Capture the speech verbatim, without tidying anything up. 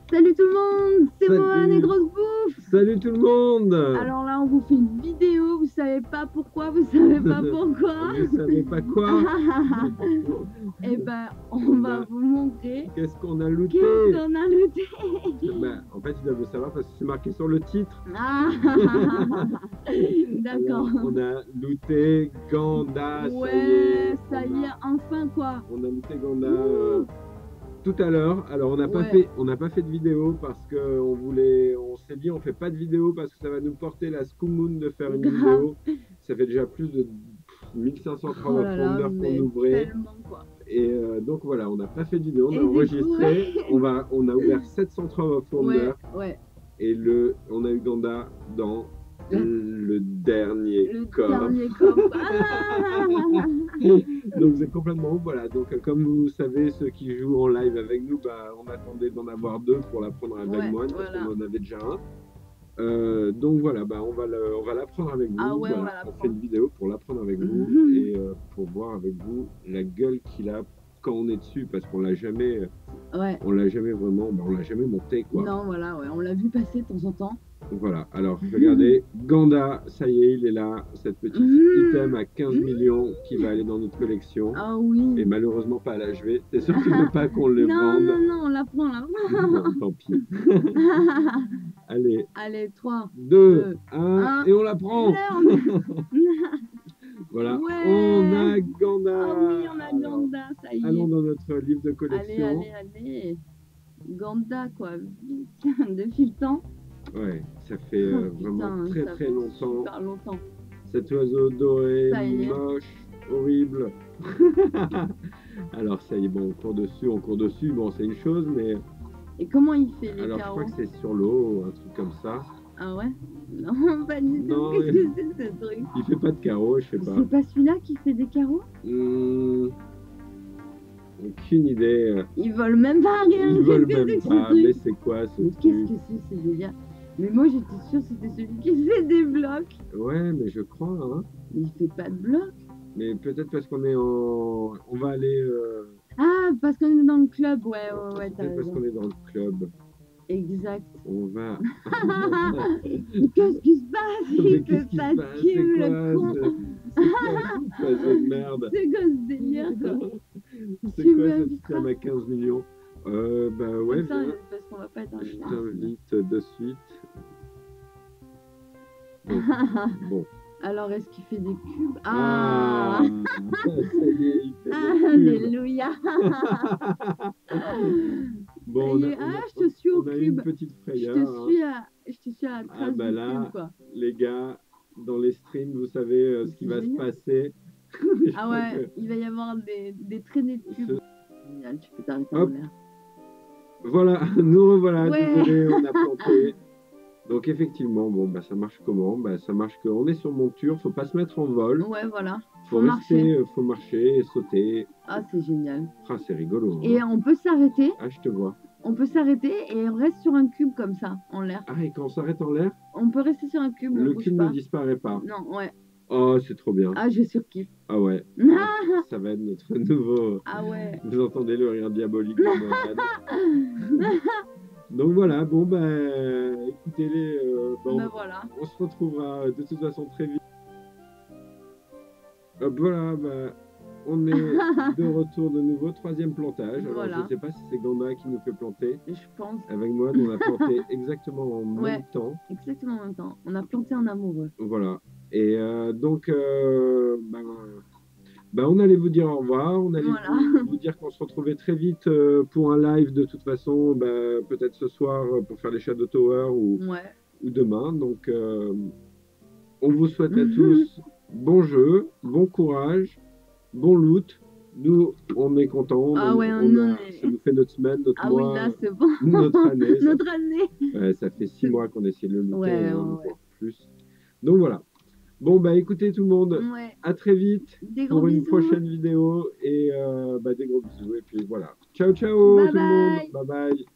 Salut tout le monde, c'est Mohan et Salut, Grosse Bouffe. salut tout le monde. Alors là, on vous fait une vidéo, vous savez pas pourquoi, vous savez pas pourquoi. Vous savez pas quoi? Et ben, on, On va a- vous montrer Qu'est-ce qu'on a looté? qu'est-ce qu'on a looté. Bah, en fait, ils doivent le savoir parce que c'est marqué sur le titre. Ah, d'accord. Alors, on a looté Ganda, ça y est. Ouais, ça on y est, a- enfin quoi. On a looté Ganda euh, tout à l'heure. Alors, on n'a pas Ouais. fait, on n'a pas fait de vidéo parce que on voulait, on s'est dit, on fait pas de vidéo parce que ça va nous porter la Scoomoon de faire une Grave. vidéo. Ça fait déjà plus de mille cinq cents Oh Trauma là là, Founder mais qu'on ouvrait. tellement quoi. Et euh, donc voilà, on n'a pas fait de vidéo, on Et a du coup, enregistré, ouais. on, va, on a ouvert sept cents Trauma Founder Ouais, ouais. et le, on a eu Ganda dans Le- le dernier Le coffre. dernier coffre. Ah. Donc c'est complètement ouf, voilà. Donc euh, comme vous savez, ceux qui jouent en live avec nous, bah, on attendait d'en avoir deux pour la prendre avec Ouais, moi, parce voilà. qu'on en avait déjà un. Euh, donc voilà, bah, on va le- on va l'apprendre avec vous. Ah ouais, on Voilà, va on l'apprendre. fait une vidéo pour l'apprendre avec vous Mhm. et euh, pour voir avec vous la gueule qu'il a quand on est dessus, parce qu'on l'a jamais, Ouais. on l'a jamais vraiment, bah, on l'a jamais monté quoi. Non, voilà, ouais, on l'a vu passer de temps en temps. Voilà, alors regardez, Ganda, ça y est, il est là, cette petite Mhm. item à quinze millions qui va aller dans notre collection. Ah oui. Et malheureusement pas à la jouer. T'es sûr que tu veux pas qu'on le Non, vende? non, non, on la prend, on la prend. Bon, tant pis. Allez, Allez, trois, deux, deux, un, un. et on la prend. Merde. Voilà, Ouais. on a Ganda. Ah oui, on a Alors, Ganda, ça y est. allons dans notre livre de Allez, collection. allez, allez. Ganda, quoi, vite, depuis le temps. Ouais, ça fait euh, Oh, vraiment putain, très ça très fait longtemps. super longtemps. Cet oiseau doré, Ça y est. moche, horrible. Alors ça y est, bon, on court dessus, on court dessus, bon c'est une chose, mais Et comment il fait les alors je carreaux? crois que c'est sur l'eau, un truc comme ça. Ah ouais? Non, pas du tout. Non, Qu'est-ce mais- que c'est ce truc? Il fait pas de carreaux, je sais pas. C'est pas celui-là qui fait des carreaux? Hmm, aucune idée. Ils volent même pas rien. Ils veulent Qu'est-ce que même c'est que pas, ce truc? mais c'est quoi ce Mais truc? qu'est-ce que c'est ce délire? Mais moi j'étais sûre que c'était celui qui fait des blocs. Ouais, mais je crois, hein. Mais il fait pas de blocs. Mais peut-être parce qu'on est en... On va aller... euh, Ah, parce qu'on est dans le club. Ouais, ouais, ouais, t'as Peut-être parce raison. qu'on est dans le club. Exact. On va... Mais qu'est-ce qui se passe? Mais Il qu'est-ce fait qui pas se de passe? cul, C'est le quoi con. ce... C'est quoi ce oiseau de merde? C'est quoi ce délire, quoi? C'est Tu quoi veux cette quoi? femme à quinze millions? Euh, bah ouais, Attends, viens. parce qu'on va pas être en Je live. t'invite de suite. Bon, bon. Alors, est-ce qu'il fait des cubes? Ah, Ah, ça y est, il fait des cubes. Alléluia. Bon, Ça on y a, est. on a- Ah, je te suis au on a eu une cube. petite Je frayeur. te hein. suis à, je te suis à la Ah trace bah du là, cube, quoi. les gars, dans les streams, vous savez euh, ce qui C'est va se génial. passer. Je Ah crois ouais, il va y avoir des, des traînées de cubes. Ce- Génial, tu peux t'arrêter en Hop. l'air. que- Voilà, nous revoilà, Ouais. désolé, on a planté. Donc effectivement, bon, bah ça marche comment? Bah ça marche qu'on est sur monture, faut pas se mettre en vol. Ouais, voilà. Faut Faut rester, marcher. euh, faut marcher et sauter. Ah, c'est génial. Ah, c'est rigolo. hein. Et on peut s'arrêter. Ah, je te vois. On peut s'arrêter et on reste sur un cube comme ça, en l'air. Ah, et quand on s'arrête en l'air, On peut rester sur un cube, on le bouge cube pas. ne disparaît pas. Non, ouais. Oh, c'est trop bien. Ah, je surkiffe. Ah ouais, Ah, ça va être notre nouveau... ah ouais. Vous entendez le rire diabolique de Mohamed. Donc voilà, bon bah écoutez-les, euh, bon, Ben voilà. on se retrouvera de toute façon très vite. Hop, voilà, bah, on est de retour de nouveau, troisième plantage. Alors Voilà. je ne sais pas si c'est Ganda qui nous fait planter. Je pense. Avec moi, on a planté exactement en même Ouais. temps. Exactement en même temps. On a planté en amoureux. Voilà. Et euh, donc, euh, ben, ben, on allait vous dire au revoir. On allait Voilà. vous, vous dire qu'on se retrouvait très vite euh, pour un live de toute façon, ben, peut-être ce soir euh, pour faire les Shadow Tower ou, Ouais. ou demain. Donc, euh, on vous souhaite à tous bon jeu, bon courage, bon loot. Nous, on est contents. Ah on, ouais, on nous, a- on est- Ça nous fait notre semaine, notre Ah oui, mois, là, c'est bon. notre année. Ça, Notre année. ouais, ça fait six mois qu'on essaie de le looter, Ouais, hein, ouais, voire ouais. plus. Donc voilà. Bon, bah écoutez tout le monde, Ouais. à très vite Des gros pour une bisous. prochaine vidéo et euh, bah, des gros bisous. Et puis voilà. Ciao, ciao Bye tout le bye. monde. Bye bye.